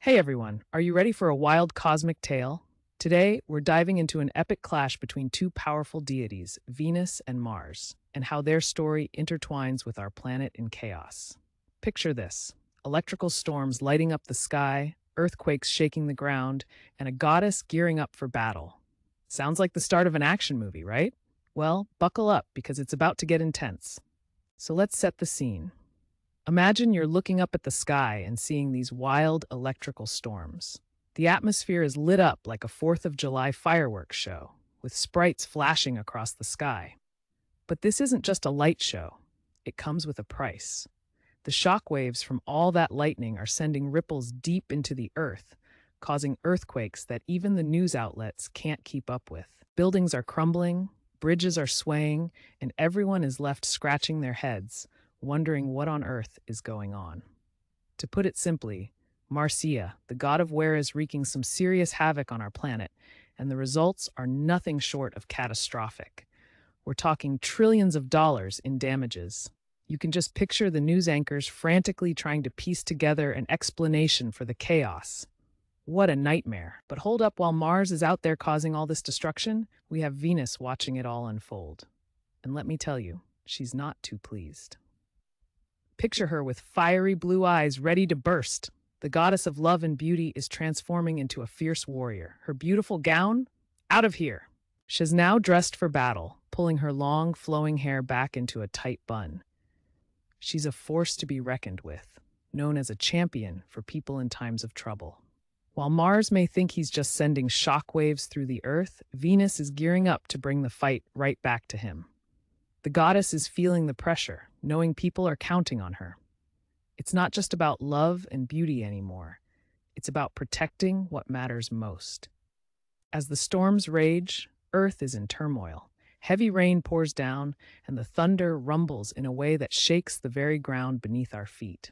Hey everyone, are you ready for a wild cosmic tale? Today, we're diving into an epic clash between two powerful deities, Venus and Mars, and how their story intertwines with our planet in chaos. Picture this: electrical storms lighting up the sky, earthquakes shaking the ground, and a goddess gearing up for battle. Sounds like the start of an action movie, right? Well, buckle up because it's about to get intense. So let's set the scene. Imagine you're looking up at the sky and seeing these wild electrical storms. The atmosphere is lit up like a 4th of July fireworks show, with sprites flashing across the sky. But this isn't just a light show, it comes with a price. The shock waves from all that lightning are sending ripples deep into the earth, causing earthquakes that even the news outlets can't keep up with. Buildings are crumbling, bridges are swaying, and everyone is left scratching their heads, wondering what on earth is going on. To put it simply, Marcia, the god of wear, is wreaking some serious havoc on our planet, and the results are nothing short of catastrophic. We're talking trillions of dollars in damages. You can just picture the news anchors frantically trying to piece together an explanation for the chaos. What a nightmare. But hold up, while Mars is out there causing all this destruction, we have Venus watching it all unfold. And let me tell you, she's not too pleased. Picture her with fiery blue eyes ready to burst. The goddess of love and beauty is transforming into a fierce warrior. Her beautiful gown? Out of here! She's now dressed for battle, pulling her long, flowing hair back into a tight bun. She's a force to be reckoned with, known as a champion for people in times of trouble. While Mars may think he's just sending shockwaves through the Earth, Venus is gearing up to bring the fight right back to him. The goddess is feeling the pressure, knowing people are counting on her. It's not just about love and beauty anymore. It's about protecting what matters most. As the storms rage, Earth is in turmoil. Heavy rain pours down, and the thunder rumbles in a way that shakes the very ground beneath our feet.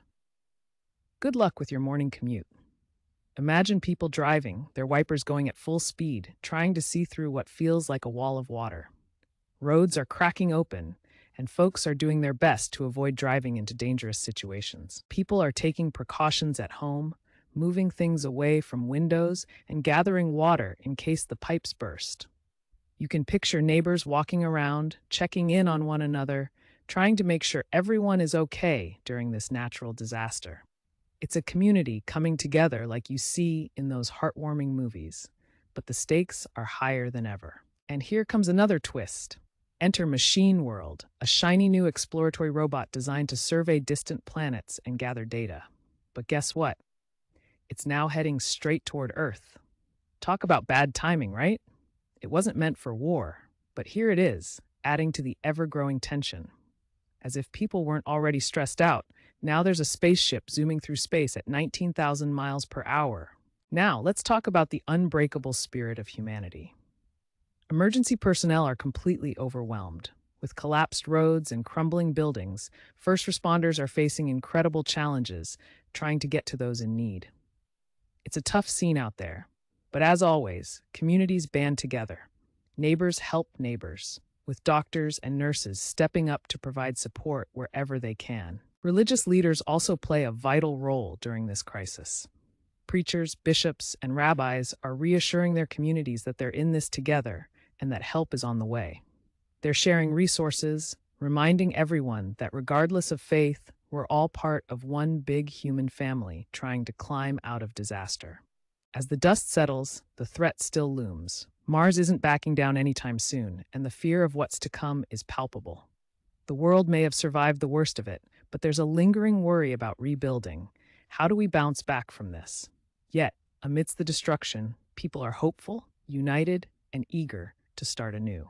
Good luck with your morning commute. Imagine people driving, their wipers going at full speed, trying to see through what feels like a wall of water. Roads are cracking open, and folks are doing their best to avoid driving into dangerous situations. People are taking precautions at home, moving things away from windows, and gathering water in case the pipes burst. You can picture neighbors walking around, checking in on one another, trying to make sure everyone is okay during this natural disaster. It's a community coming together like you see in those heartwarming movies, but the stakes are higher than ever. And here comes another twist. Enter Machine World, a shiny new exploratory robot designed to survey distant planets and gather data. But guess what? It's now heading straight toward Earth. Talk about bad timing, right? It wasn't meant for war, but here it is, adding to the ever-growing tension. As if people weren't already stressed out, now there's a spaceship zooming through space at 19,000 miles per hour. Now, let's talk about the unbreakable spirit of humanity. Emergency personnel are completely overwhelmed. With collapsed roads and crumbling buildings, first responders are facing incredible challenges trying to get to those in need. It's a tough scene out there, but as always, communities band together. Neighbors help neighbors, with doctors and nurses stepping up to provide support wherever they can. Religious leaders also play a vital role during this crisis. Preachers, bishops, and rabbis are reassuring their communities that they're in this together and that help is on the way. They're sharing resources, reminding everyone that regardless of faith, we're all part of one big human family trying to climb out of disaster. As the dust settles, the threat still looms. Mars isn't backing down anytime soon, and the fear of what's to come is palpable. The world may have survived the worst of it, but there's a lingering worry about rebuilding. How do we bounce back from this? Yet, amidst the destruction, people are hopeful, united, and eager to start anew.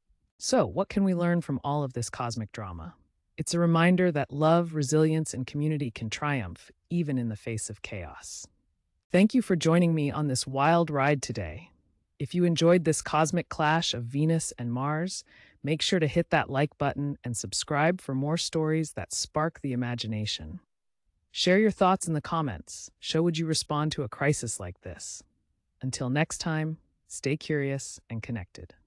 So, what can we learn from all of this cosmic drama? It's a reminder that love, resilience, and community can triumph even in the face of chaos. Thank you for joining me on this wild ride today. If you enjoyed this cosmic clash of Venus and Mars, make sure to hit that like button and subscribe for more stories that spark the imagination. Share your thoughts in the comments. How would you respond to a crisis like this? Until next time, stay curious and connected.